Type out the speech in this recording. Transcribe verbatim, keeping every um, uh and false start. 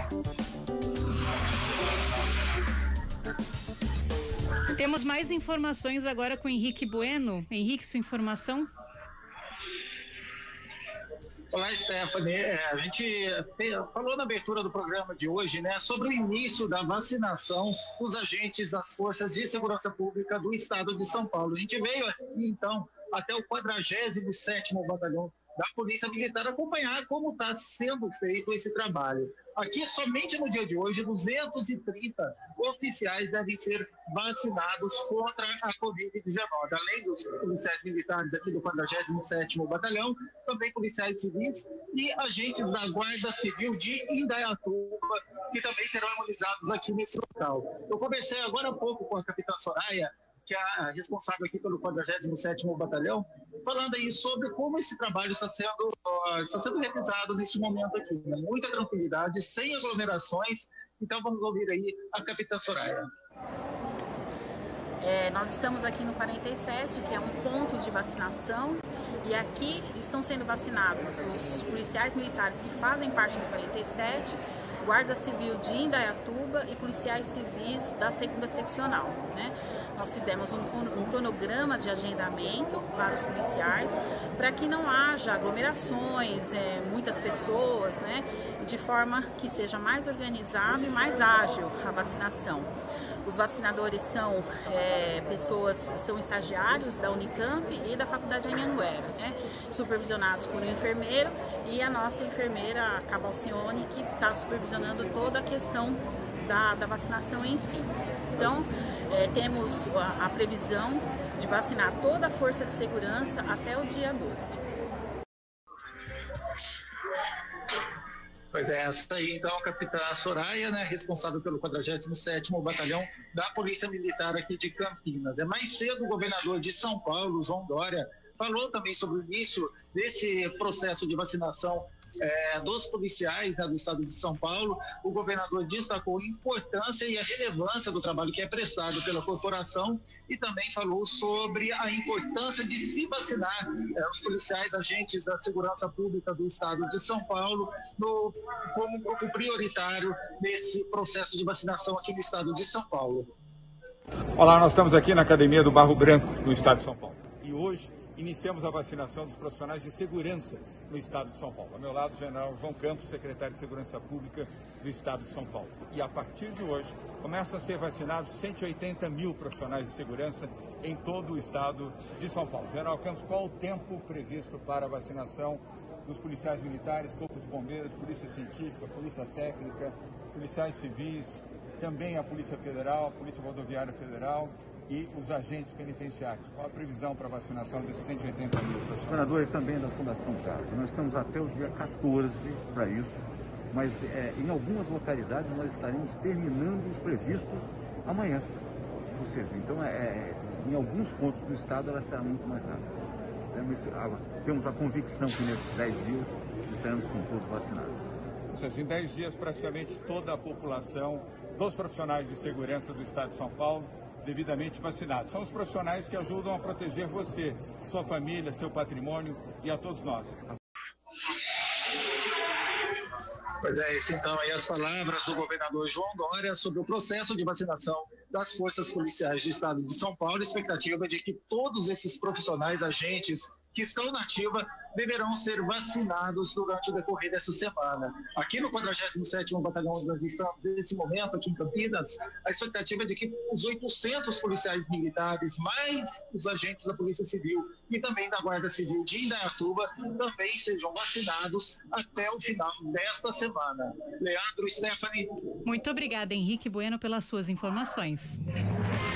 Temos mais informações agora com Henrique Bueno. Henrique, sua informação? Olá, Stephanie. É, a gente falou na abertura do programa de hoje, né, sobre o início da vacinação dos agentes das Forças de Segurança Pública do Estado de São Paulo. A gente veio aqui, então, até o quadragésimo sétimo Batalhão da Polícia Militar acompanhar como está sendo feito esse trabalho. Aqui, somente no dia de hoje, duzentos e trinta oficiais devem ser vacinados contra a covid dezenove. Além dos policiais militares aqui do quadragésimo sétimo Batalhão, também policiais civis e agentes da Guarda Civil de Indaiatuba, que também serão imunizados aqui nesse local. Eu conversei agora há pouco com a capitã Soraya, que é a responsável aqui pelo quadragésimo sétimo Batalhão, falando aí sobre como esse trabalho está sendo, uh, está sendo realizado nesse momento aqui, né? Muita tranquilidade, sem aglomerações. Então vamos ouvir aí a capitã Soraya. É, nós estamos aqui no quarenta e sete, que é um ponto de vacinação, e aqui estão sendo vacinados os policiais militares que fazem parte do quarenta e sete, Guarda Civil de Indaiatuba e policiais civis da segunda seccional, né? Nós fizemos um, um cronograma de agendamento para os policiais, para que não haja aglomerações, é, muitas pessoas, né? De forma que seja mais organizado e mais ágil a vacinação. Os vacinadores são é, pessoas, são estagiários da Unicamp e da Faculdade Anhanguera, né? Supervisionados por um enfermeiro e a nossa enfermeira, a Cabalcione, que está supervisionando toda a questão da, da vacinação em si. Então, é, temos a, a previsão de vacinar toda a força de segurança até o dia doze. Pois é, essa aí então a capitã Soraya, né, responsável pelo quadragésimo sétimo Batalhão da Polícia Militar aqui de Campinas. É mais cedo o governador de São Paulo, João Dória, falou também sobre o início desse processo de vacinação É, dos policiais, né, do estado de São Paulo. O governador destacou a importância e a relevância do trabalho que é prestado pela corporação e também falou sobre a importância de se vacinar é, os policiais, agentes da segurança pública do estado de São Paulo no, como grupo prioritário nesse processo de vacinação aqui no estado de São Paulo. Olá, nós estamos aqui na Academia do Barro Branco, no estado de São Paulo. E hoje iniciamos a vacinação dos profissionais de segurança no estado de São Paulo. Ao meu lado, o general João Campos, secretário de Segurança Pública do estado de São Paulo. E a partir de hoje, começam a ser vacinados cento e oitenta mil profissionais de segurança em todo o estado de São Paulo. General Campos, qual o tempo previsto para a vacinação dos policiais militares, Corpo de Bombeiros, Polícia Científica, Polícia Técnica, policiais civis, também a Polícia Federal, a Polícia Rodoviária Federal e os agentes penitenciários? Qual a previsão para a vacinação desses cento e oitenta mil? Governador, e também da Fundação Casa. Nós estamos até o dia quatorze para isso, mas é, em algumas localidades nós estaremos terminando os previstos amanhã. Ou seja, então é, é, em alguns pontos do estado ela será muito mais rápida. Temos a convicção que nesses dez dias estaremos com todos vacinados. Ou seja, em dez dias praticamente toda a população dos profissionais de segurança do estado de São Paulo devidamente vacinados. São os profissionais que ajudam a proteger você, sua família, seu patrimônio e a todos nós. Pois é, esse então aí as palavras do governador João Dória sobre o processo de vacinação das forças policiais do estado de São Paulo. Expectativa de que todos esses profissionais, agentes que estão na ativa, deverão ser vacinados durante o decorrer dessa semana. Aqui no quadragésimo sétimo Batalhão, onde nós estamos nesse momento, aqui em Campinas, a expectativa é de que os oitocentos policiais militares, mais os agentes da Polícia Civil e também da Guarda Civil de Indaiatuba, também sejam vacinados até o final desta semana. Leandro, Stephanie. Muito obrigada, Henrique Bueno, pelas suas informações.